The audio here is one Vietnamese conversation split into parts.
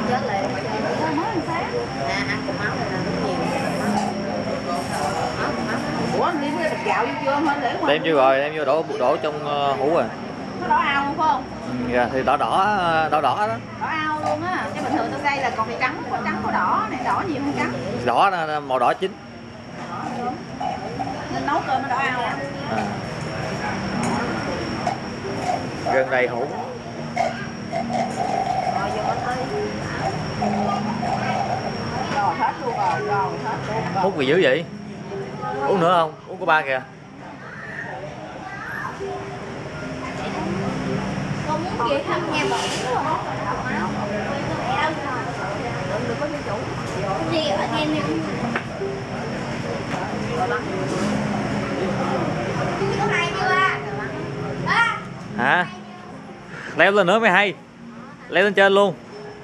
chết liền. Mới ăn sáng. Ăn cùng máu này là rất nhiều. Ủa anh đi với gạo vô chưa hả để đem vô rồi, đem vô đổ trong hũ rồi. Nó đỏ ao luôn phải không? Dạ thì đỏ đó. Đỏ ao luôn á, chứ bình thường trong đây là còn phải trắng có đỏ này, đỏ nhiều hơn trắng. Đỏ màu đỏ chín. Nên nấu cơm nó đỏ ao á. Gần đây hũ. Rồi vô tới. Rồi hết luôn rồi, hết luôn. Hút gì dữ vậy? Uống nữa không? Uống có 3 kìa. Con muốn gì tham gia bẩn đúng không? Đừng có chủ. Gì ở nghe nè. Có hay chưa à? Hả? Leo lên nữa mới hay. Leo lên trên luôn.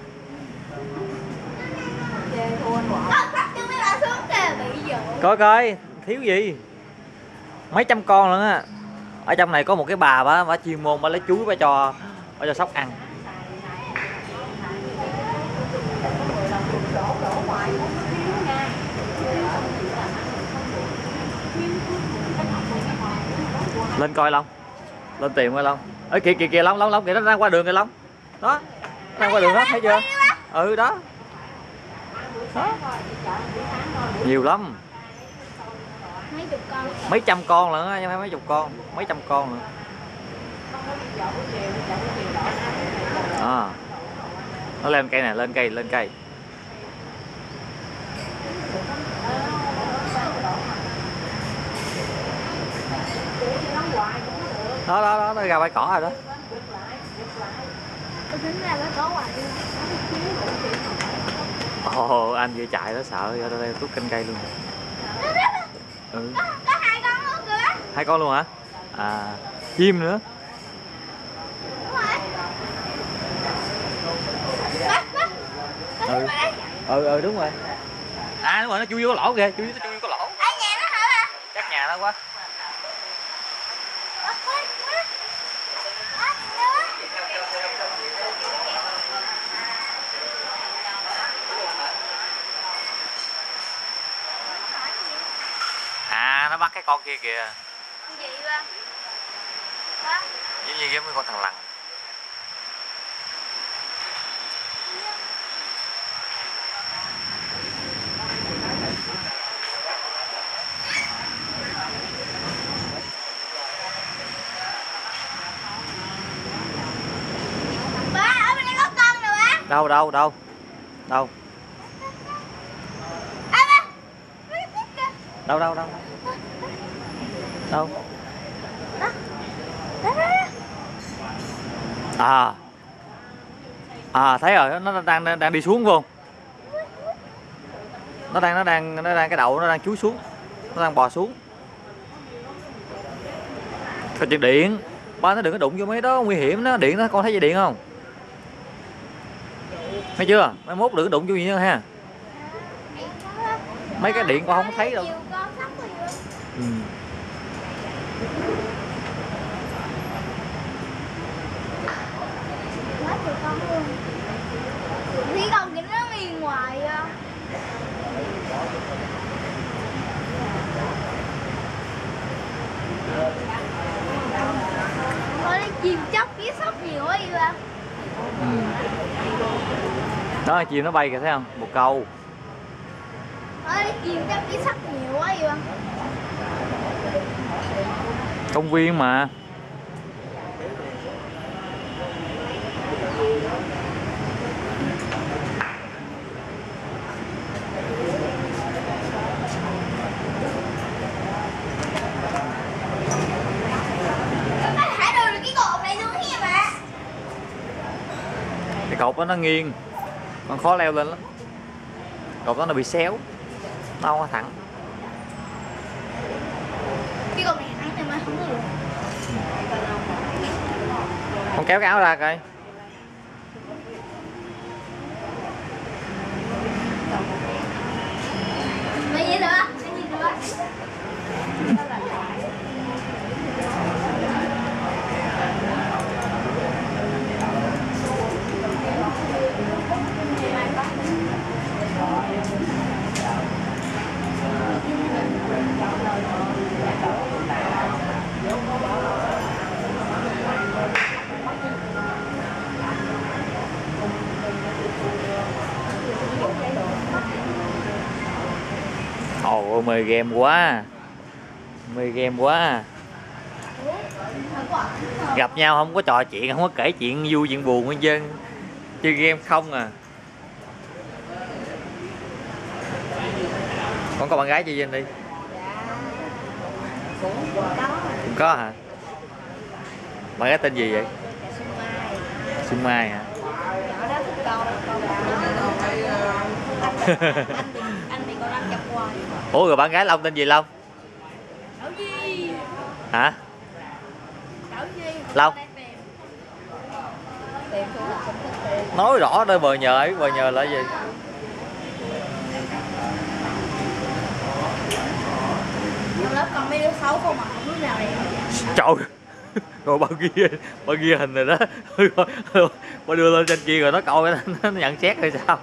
Coi thiếu gì? Mấy trăm con luôn á. Ở trong này có một cái bà bà chuyên môn bà lấy chuối bà cho sóc ăn. Lên coi Long. Lên tìm coi Long. Ê kìa Long kìa, nó đang qua đường kìa Long. Đó. Nó đang qua đường đó, thấy chưa? Ừ đó. Đó. Nhiều lắm. Mấy trăm con lận á, mấy chục con, mấy trăm con nữa. Nó lên cây này, lên cây. Đó nó ra bãi cỏ rồi đó. Ồ, anh vừa chạy nó sợ ra đây tút canh cây luôn. Ừ. Có 2 con luôn kìa. 2 con luôn hả? À, chim nữa. Ừ đúng rồi. À đúng rồi, nó chui vô cái lỗ kìa, chui vô cái lỗ. Ở nhà nó hả? Chắc nhà nó quá. À nó bắt cái con kia kìa. Gì ba? Hả? Giống như mấy con thằn lằn. Ba, ở bên đây có con nè ba. Đâu. À, ba. Đâu. Thấy rồi, nó đang đi xuống không? Nó đang cái đậu nó đang chúi xuống. Nó đang bò xuống. Coi chừng điện. Ba nó đừng có đụng vô mấy đó nguy hiểm đó, điện đó, con thấy dây điện không? Thấy chưa? Mai mốt đừng có đụng vô gì nữa ha. Mấy cái điện con không thấy đâu. Ừ. Quá trời con luôn. Thì con kìa nó miền ngoài à. Thôi nó chìm chóc với sóc nhiều quá vậy ba. Ừ. Đó chim nó bay kìa thấy không? Một câu. Thôi nó chìm chóc với sóc nhiều quá vậy ba. Công viên mà. Cái cột đó nó nghiêng, con khó leo lên lắm. Cột đó nó bị xéo, nó không có thẳng. Cái con này thẳng này mà không được. Con kéo cái áo ra coi. Mấy gì nữa? ơi, mê game quá. Mê game quá. Gặp nhau không có trò chuyện, không có kể chuyện vui chuyện buồn hết trơn. Chơi game không à. Con có bạn gái chơi với anh đi. Cũng có hả? Bạn gái tên gì vậy? Xuân Mai hả? Anh bị con ăn chọc hoài. Ủa rồi bạn gái Long tên gì Long? Đảo Duy. Hả? Đảo Duy. Long. Tìm Nói rõ đây bờ nhờ là gì? trong lớp con mấy đứa xấu không mà không đứa nào đẹp. Trời. Rồi bao ghi hình rồi đó. Ba đưa lên trên kia rồi nó coi nó nhận xét hay sao?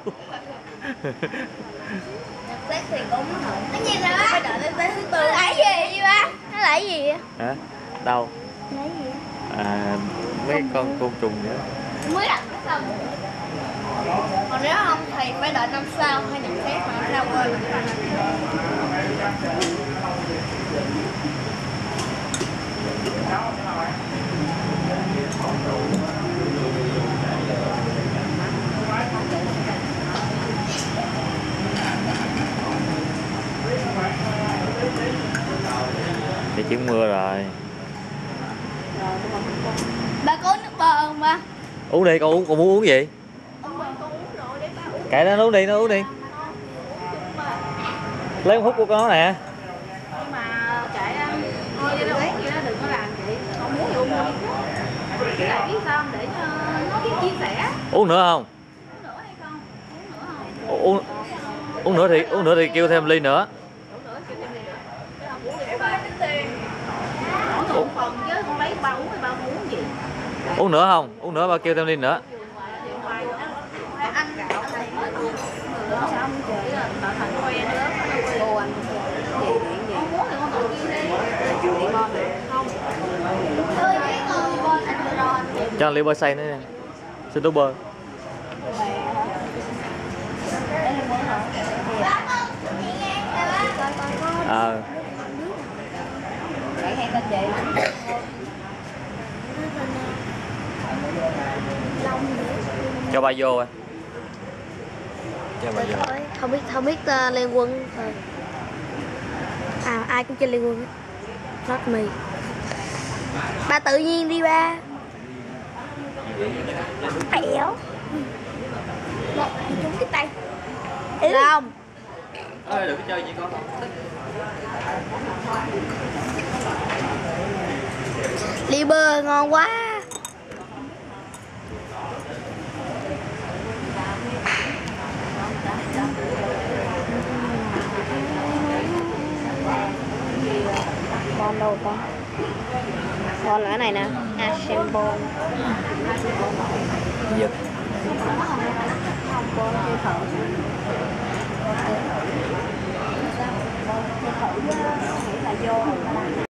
Nhận xét thì cũng nó nhìn ra phải đợi tới thứ tư. Nó lấy gì ba? Nó lấy gì vậy? Hả? Đâu? Lấy gì? À, mấy con côn trùng nữa. Mới đặt xong. Còn nếu không thì phải đợi năm sau hay nhận xét mà năm sau quên. Thì chuyển mưa rồi. Ba có nước bơ không ba? Uống đi, con muốn uống gì? Kệ nó uống đi, nó uống đi. Lấy một hút của con nè. Nhưng mà kệ thôi cho nó uống gì đó đừng có làm vậy. Không muốn thì uống đi. Chứ lại biết sao để cho nó biết chia sẻ. Uống nữa không? Uống nữa hay không? Uống nữa không? Uống nữa thì kêu thêm ly nữa. Uống nữa kêu thêm ly nữa. Chứ không uống thì ba tính tiền. Uống một phần chứ không lấy ba uống thì ba uống gì. Uống nữa không? Uống nữa ba kêu thêm ly nữa. Ăn gạo này mới uống. Sao không chị tạo thành quen nữa. Cô anh gì điện gì. Không muốn thì con tự kêu đi. Điện con này. Không. Tôi biết con anh vừa rồi anh. Cho ly bơ xay nữa nha. Xin tố bơ. Ờ. Bạn hay tên gì? Cho ba vô rồi. Cho ba vô. Không biết Liên Quân thôi. À ai cũng chơi Liên Quân. Not me. Ba tự nhiên đi ba. Ẻo. Một trúng cái tay. Không. Đừng có chơi vậy con. Ly bơ ngon quá. Bon đâu con? Bon là cái này nè, Asian Bon. Giật. Không, con chơi thử. Chơi thử nghĩ là vô